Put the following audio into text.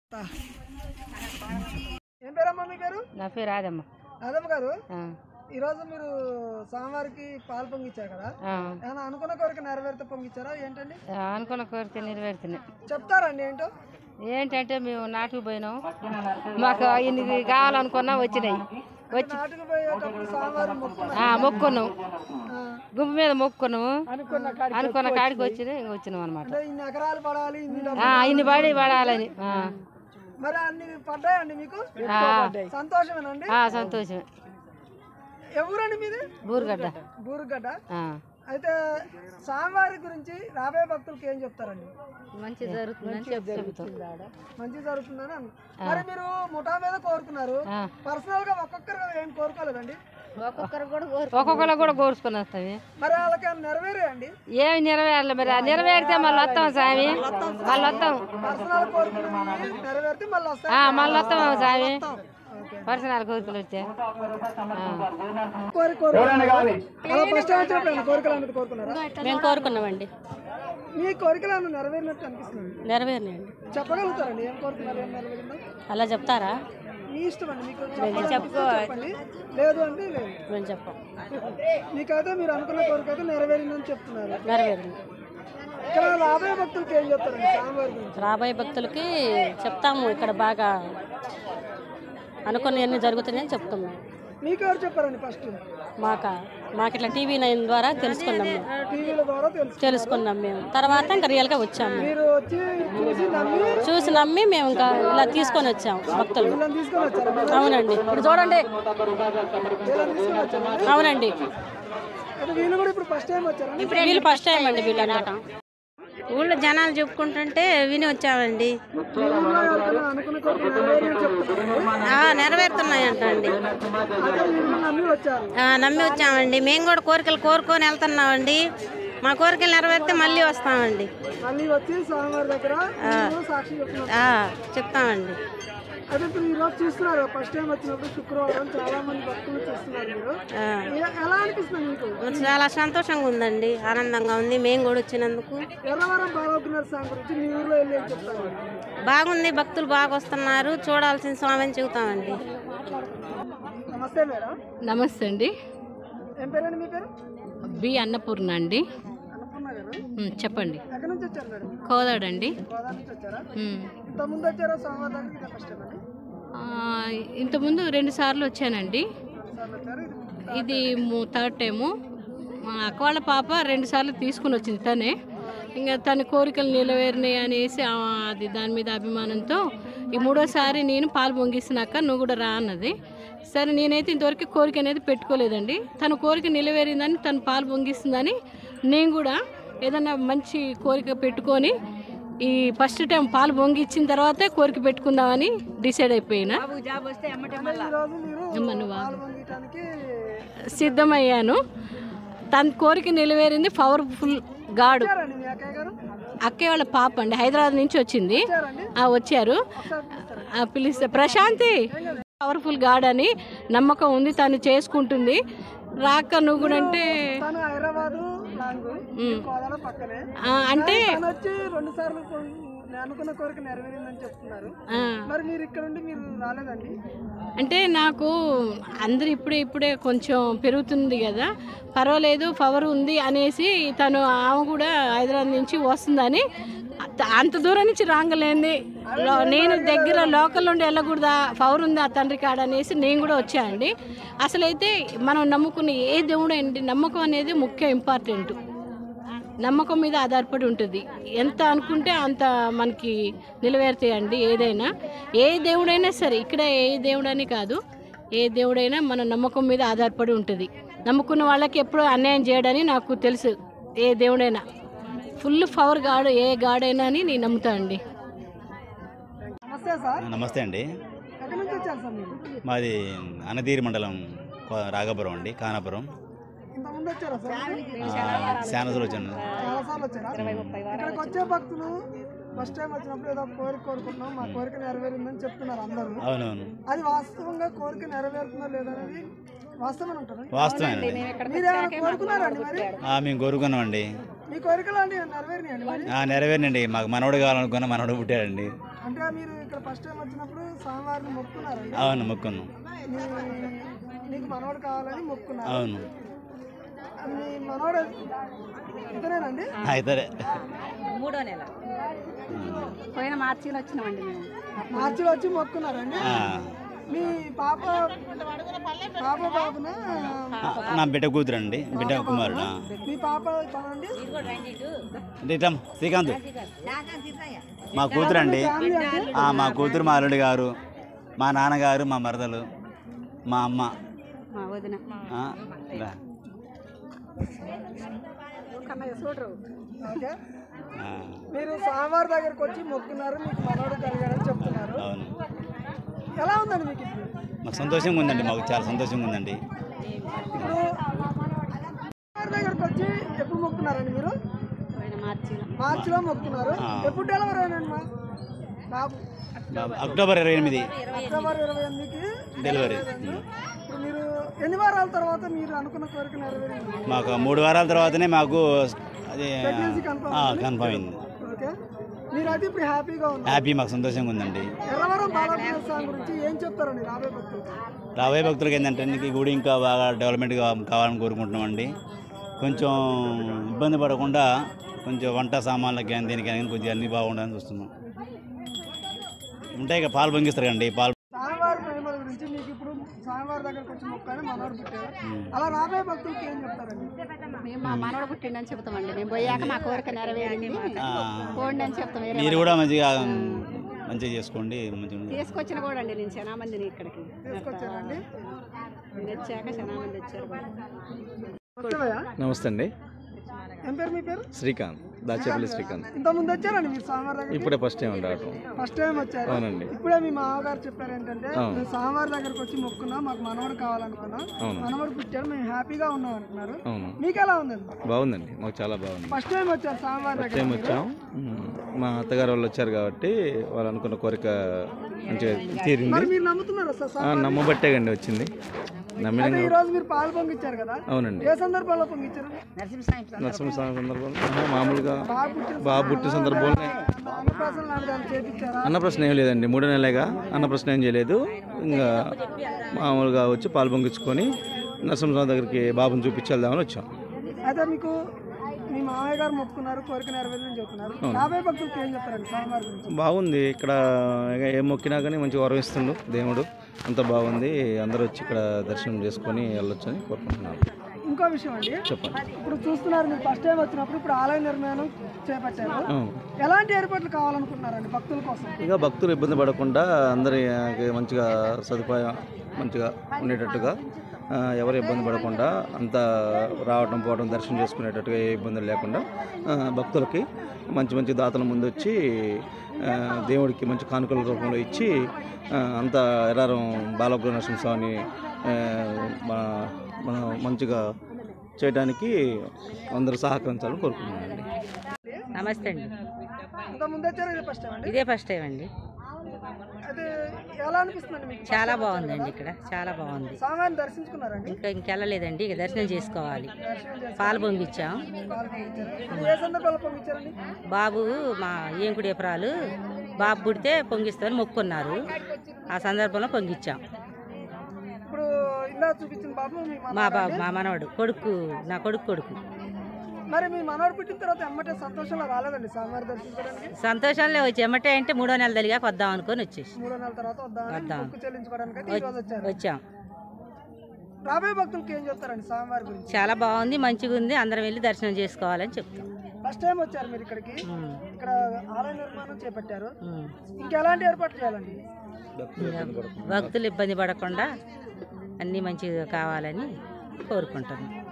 ఏం పేరమ్మా మీ పేరు? నా పేరు రాధమ్మ. రాధమ్మ గారు, ఈరోజు మీరు స్వామివారికి పాలు పొంగిచ్చారు కదా, ఏమైనా అనుకున్న కోరిక నెరవేరితే పొంగిచ్చారా ఏంటండి? అనుకున్న కోరిక నెరవేరుతున్నాయి. చెప్తారండి ఏంటో? ఏంటంటే మేము నాటుకు పోయినాం, మాకు ఇన్ని కావాలనుకున్నా వచ్చినాయి. వచ్చి నాటుకు పోయేటప్పుడు స్వామివారి మొక్కున్నాం, గుంపు మీద మొక్కున్నాము, అనుకున్న కాడికి వచ్చినాం అనమాట. ఇన్ని ఎకరాలు పడాలి, ఇన్ని పడాలని. మరి అన్ని పడ్డాయండి మీకు? సంతోషమేనండి? సంతోషమే. ఎవరండి మీది? బూరుగడ్డ. బూరుగడ్డ. అయితే స్వామివారి గురించి రాబోయే భక్తులకి ఏం చెప్తారండి? మంచి జరుగుతుందని చెప్తాం. మంచి జరుగుతుందని మరి మీరు ముఠా మీద కోరుకున్నారు, పర్సనల్ గా ఒక్కొక్కరు ఏం కోరుకోలేదండి? ఒక్కొక్కరు కూడా కోరుకుని వస్తాయి. మరి వాళ్ళకి నెరవేరండి? ఏమి నెరవేరాలి, మరి నెరవేరితే మళ్ళీ వస్తాం స్వామి, మళ్ళీ వస్తాం. పర్సనల్ కోరుకుని నెరవేరితే మళ్ళీ వస్తాం, మళ్ళీ వస్తాం స్వామి. పర్సనల్ కోరికలు వచ్చాయి. మేము కోరుకున్నామండి. మీ కోరికలు నెరవేరినట్టు అనిపిస్తుంది? నెరవేరినాయండి. చెప్పగలుగుతారండి ఏం కోరుకున్నారు, ఏం నెరవేరిందో? అలా చెప్తారా? మీ ఇష్టం అండి, మీకు చెప్పండి. లేదు అంటే లేదు, మేము చెప్పాం. మీకైతే మీరు అనుకున్న కోరిక అయితే నెరవేరిందని చెప్తున్నారు. నెరవేరింది. ఇక్కడ రాబోయే భక్తులకి ఏం చెప్తారండి స్వామివారి గురించి? రాబోయే భక్తులకి చెప్తాము, ఇక్కడ బాగా అనుకున్నవన్నీ జరుగుతున్నాయని చెప్తున్నాం. మీకు ఎవరు చెప్పారండి ఫస్ట్? మాకు ఇట్లా TV9 ద్వారా తెలుసుకున్నాం. టీవీల ద్వారా తెలుసుకున్నాం మేము. తర్వాత ఇంకా రియల్గా వచ్చాము. మీరు వచ్చి చూసి నమ్మి మేము ఇంకా ఇలా తీసుకొని వచ్చాము భక్తులు. తీసుకొని వచ్చారు? అవునండి. ఇప్పుడు చూడండి. అవునండి. వీళ్ళు కూడా ఇప్పుడు ఫస్ట్ టైం వచ్చారు? వీళ్ళు ఫస్ట్ టైం అండి. వీళ్ళు అన్నమాట ఊళ్ళో జనాలు చెప్పుకుంటుంటే విని వచ్చామండి. నెరవేరుతున్నాయంట అండి. నమ్మి వచ్చామండి. మేము కూడా కోరికలు కోరుకొని వెళ్తున్నామండి. మా కోరికలు నెరవేరితే మళ్ళీ వస్తామండి, చెప్తామండి. అదే ఈరోజు చూస్తున్నారు, ఫస్ట్ టైం వచ్చినప్పుడు శుక్రవారం చాలా మంది భక్తులు చూస్తున్నారు. ఎలా అనిపిస్తుంది మీకు? చాలా సంతోషంగా ఉందండి, ఆనందంగా ఉంది. మేము కూడా వచ్చినందుకు. ఎర్రవరం బాలకున్నారు స్వామి గురించి మీ ఊర్లో వెళ్ళి చెప్తారు? బాగుంది, భక్తులు బాగా వస్తున్నారు, చూడాల్సిన స్వామిని చెబుతామండి. నమస్తే మేడం. నమస్తే అండి. ఏం పేరండి మీ పేరు? బి అన్నపూర్ణ అండి. అన్నపూర్ణ గారు, చెప్పండి. ఎక్కడి నుంచి వచ్చారు మేడం? కోదాడండి. గోదావరి నుంచి వచ్చారా? ఇంతకుముందు వచ్చారా స్వామివారి దగ్గరికి? ఇదే ఫస్ట్ టైం అండి? ఇంతకుముందు 2 సార్లు వచ్చానండి. ఇది 3rd టైము. మా అక్క వాళ్ళ పాప 2 సార్లు తీసుకుని వచ్చింది తనే. ఇంకా తన కోరికలు నిలవేరినాయి అనేసి అది దాని మీద అభిమానంతో ఈ 3వసారి నేను పాలు పొంగిస్తున్నాక నువ్వు కూడా రా అన్నది. సరే, నేనైతే ఇంతవరకు కోరిక అనేది పెట్టుకోలేదండి. తన కోరిక నిలవేరిందని, తను పాలు పొంగిస్తుందని నేను కూడా ఏదన్నా మంచి కోరిక పెట్టుకొని ఈ ఫస్ట్ టైం పాలు పొంగిచ్చిన తర్వాతే కోరిక పెట్టుకుందామని డిసైడ్ అయిపోయినా. సిద్ధమయ్యాను. తన కోరిక నిలవేరింది. పవర్ఫుల్ గాడు. అక్కయ్య వాళ్ళ పాప అండి, హైదరాబాద్ నుంచి వచ్చింది. వచ్చారు, పిలిస్తే ప్రశాంతి పవర్ఫుల్ గాడ్ అని నమ్మకం ఉంది, తను చేసుకుంటుంది. రాక నువ్వు కూడా అంటే అంటే అంటే నాకు అందరు ఇప్పుడే కొంచెం పెరుగుతుంది కదా, పర్వాలేదు పవర్ ఉంది అనేసి తను ఆమె కూడా హైదరాబాద్ నుంచి వస్తుందని అంత దూరం నుంచి రాగలేంది. నేను దగ్గర లోకల్ నుండి వెళ్ళకూడదా, పవర్ ఉంది ఆ తండ్రి కాడ అనేసి నేను కూడా వచ్చానండి. అసలైతే మనం నమ్ముకునే ఏ దేవుడు అండి, నమ్మకం అనేది ముఖ్య ఇంపార్టెంట్. నమ్మకం మీద ఆధారపడి ఉంటుంది. ఎంత అనుకుంటే అంత మనకి నిలవేరుతాయండి. ఏదైనా ఏ దేవుడైనా సరే, ఇక్కడ ఏ దేవుడని కాదు, ఏ దేవుడైనా మన నమ్మకం మీద ఆధారపడి ఉంటుంది. నమ్ముకున్న వాళ్ళకి ఎప్పుడూ అన్యాయం చేయడని నాకు తెలుసు. ఏ దేవుడైనా ఫుల్ పవర్ గాడు, ఏ గాడైనా అని నేను నమ్ముతానండి. నమస్తే అండి. మాది అనదీరి మండలం, రాఘపురం అండి, కానాపురం. శానసార్లు వచ్చాను. వచ్చే భక్తులు ఫస్ట్ టైం వచ్చినప్పుడు ఏదో కోరిక కోరుకుంటున్నాం, మా కోరిక నెరవేరిందని చెప్తున్నారు అందరూ. అవునవును. అది వాస్తవంగా కోరిక నెరవేరుతుందో లేదనేది వాస్తవం అంటారు? వాస్తవం. మేము కోరుకున్నామండి. మీ కోరికలు నెరవేరినండి. మాకు మనవడు కావాలనుకున్నా, మనవడు పుట్టాడండి. అంటే మీరు ఇక్కడ ఫస్ట్ టైం వచ్చినప్పుడు స్వామివారిని మొక్కున్నారండి? అవును, మొక్కున్నాం. నీకు మనోడు కావాలని మొక్కున్నారు. అవును. మీ మనోడు ఇతనేనండి? ఇతరే. 3వ నెల పోయిన మార్చిలో వచ్చినామండి మేము. మార్చిలో వచ్చి మొక్కున్నారండి. మీ పాప బాబున నా బిడ్డ కూతురండి, బిడ్డ కుమారుడు. మీ పాప తనండి? శ్రీకాంత్ మా కూతురండి. మా కూతురు, మా అల్లుడి గారు, మా నాన్నగారు, మా మరదలు, మా అమ్మ. ఓకే. మీరు స్వామివారి దగ్గరకు వచ్చి మొక్కున్నారు, మీకు మనోడు కలిగాడని చెప్తున్నారు. అవును. ఎలా ఉందండి మీకు? మాకు సంతోషంగా ఉందండి, మాకు చాలా సంతోషంగా ఉందండి. ఇప్పుడు స్వామివారి దగ్గరకు వచ్చి ఎప్పుడు మొక్కున్నారండి మీరు? మార్చిలో మొక్కున్నారు. ఎప్పుడు డెలివరీ అయినండి మా బాబు? అక్టోబర్ 28. అక్టోబర్ 28కి డెలివరీ. ఇప్పుడు మీరు ఎన్ని వారాల తర్వాత మీరు అనుకున్న కోరిక నెరవేరింది? మాకు 3 వారాల తర్వాతనే మాకు అది ప్రెగ్నెన్సీ కన్ఫర్మ్ అయింది. ఓకే. మీరైతే ఇప్పుడు హ్యాపీగా ఉన్నారు? హ్యాపీ, మాకు సంతోషంగా ఉందండి. ఎర్రవరం బాలకృష్ణ స్వామి గురించి ఏం చెప్తారండి రాబోయే భక్తులు? రాబోయే భక్తులకి ఏంటంటే ఈ గుడి ఇంకా బాగా డెవలప్మెంట్ కావాలని కోరుకుంటున్నామండి. కొంచెం ఇబ్బంది పడకుండా కొంచెం వంట సామాన్లకి కానీ దేనికి కానీ కొంచెం అన్నీ బాగుండాలని చూస్తున్నాం. ఉంటాయి ఇక పాలు పొంగిస్తారు కండి. స్వామివారి మహిమల గురించి మీకు ఇప్పుడు స్వామివారి దగ్గరకు వచ్చి మొక్కని మనోడు పుట్టారు, అలా రాబోయే భక్తులకి ఏం చెప్తారండి? మేము మా మనోడు పుట్టిండని చెప్తామండి. మేము పోయాక మా కోరిక నెరవేరింది పోండి అని చెప్తాం. మీరు కూడా మంచిగా చేసుకోండి. తీసుకొచ్చిన కూడా అండి నేను చాలా మందిని ఇక్కడికి తీసుకొచ్చారండి. వచ్చాక చాలా మంది వచ్చారు. నమస్తే అండి. ఏం పేరు మీ పేరు? శ్రీకాంత్, దాచేపల్లి శ్రీకాంత్. ఇంతకుముందు వచ్చారండి మీరు స్వామివారి దగ్గర? ఇప్పుడే ఫస్ట్ టైం రావటం. ఫస్ట్ టైం వచ్చారు? అవునండి. ఇప్పుడే మీ మామగారు చెప్పారు ఏంటంటే మేము స్వామివారి దగ్గరకు వచ్చి మొక్కున్నాం, మాకు మనవడు కావాలనుకున్నాం, మనవడు పుట్టాడు, మేము హ్యాపీగా ఉన్నాం అంటున్నారు. మీకు ఎలా ఉందండి? బాగుందండి, మాకు చాలా బాగుంది. ఫస్ట్ టైం వచ్చారు స్వామివారి దగ్గర? టైం వచ్చాం. మా అత్తగారు వాళ్ళు వచ్చారు కాబట్టి వాళ్ళు అనుకున్న కోరిక మంచిగా తీరింది. మీరు నమ్ముతున్నారా సార్? నమ్మబట్టేగండి వచ్చింది. నమ్మిన ఈ రోజు మీరు పాలు పొంగిచ్చారు కదా? అవునండి. ఏ సందర్భంలో పొంగిచ్చారు? నరసింహస్వామి సందర్భంలో, మామూలుగా బాబు పుట్టిన సందర్భంలో. అన్నప్రశ్న ఏం లేదండి, 3 నెలలుగా అన్నప్రశ్న ఏం చేయలేదు. ఇంకా మామూలుగా వచ్చి పాలు పొంగించుకొని నరసింహస్వామి దగ్గరికి బాబుని చూపించేద్దామని వచ్చాం. అయితే మీకు మీ మామయ్య గారు మొక్కున్నారు, కోరిక నెరవేరిందని చెప్తున్నారు. రాబోయే భక్తులకు ఏం చెప్తారండి స్వామివారి గురించి? బాగుంది ఇక్కడ, ఏం మొక్కినా కానీ మంచిగా వరమిస్తుండు దేవుడు, అంత బాగుంది. అందరూ వచ్చి ఇక్కడ దర్శనం చేసుకొని వెళ్ళొచ్చని కోరుకుంటున్నాను. ఇంకో విషయం అండి, చెప్పండి. ఇప్పుడు చూస్తున్నారు మీరు ఫస్ట్ టైం వచ్చినప్పుడు ఇప్పుడు ఆలయ నిర్మాణం చేపట్టారు, ఎలాంటి ఏర్పాట్లు కావాలనుకుంటున్నారండి భక్తుల కోసం? ఇక భక్తులు ఇబ్బంది పడకుండా అందరికి మంచిగా సదుపాయం మంచిగా ఉండేటట్టుగా, ఎవరు ఇబ్బంది పడకుండా అంతా రావటం పోవడం దర్శనం చేసుకునేటట్టుగా ఏ ఇబ్బందులు లేకుండా భక్తులకి మంచి మంచి దాతల ముందు వచ్చి దేవుడికి మంచి కానుకల రూపంలో ఇచ్చి అంతా ఎర్రారం బాలకృష్ణ నరసింహస్వామిని మనం మంచిగా చేయడానికి అందరూ సహకరించాలని కోరుకుంటున్నానండి. నమస్తే అండి. ఇదే ఫస్ట్ టైం అండి. ఎలా అనిపిస్తుంది మీకు? చాలా బాగుందండి, ఇక్కడ చాలా బాగుంది. స్వామివారిని దర్శించుకున్నారండి? ఇంకెళ్ళలేదండి, ఇక దర్శనం చేసుకోవాలి. పాలు పొంగిచ్చాం. ఏ సందర్భంలో పొంగిచ్చారండి? బాబు మా ఏంకుడి ఎపరాలు బాబు పుడితే పొంగిస్తామని మొక్కున్నారు, ఆ సందర్భంలో పొంగిచ్చాం. ఇప్పుడు ఇలా చూపించిన బాబు మా మనవడు కొడుకు, నా కొడుకు. మరి మీ మనవడు పుట్టిన తర్వాత ఎమ్మటే సంతోషంలో రాలేదండి స్వామివారి దర్శించుకోవడానికి? సంతోషంలో వచ్చి ఎమ్మటే అంటే 3వ నెల తల్లిగా వద్దాం అనుకొని వచ్చేసి 3వ నెల తర్వాత వచ్చాం. రాబోయే భక్తులకి ఏం చెప్తారండి స్వామివారి గురించి? చాలా బాగుంది, మంచిగా ఉంది, అందరం వెళ్ళి దర్శనం చేసుకోవాలని చెప్తాం. ఫస్ట్ టైం వచ్చారు మీరు ఇక్కడికి, ఇక్కడ ఆలయ నిర్మాణం చేపట్టారు, ఇంకెలాంటి ఏర్పాట్లు చేయాలండి? భక్తులు ఇబ్బంది పడకుండా అన్నీ మంచిగా కావాలని కోరుకుంటున్నాం.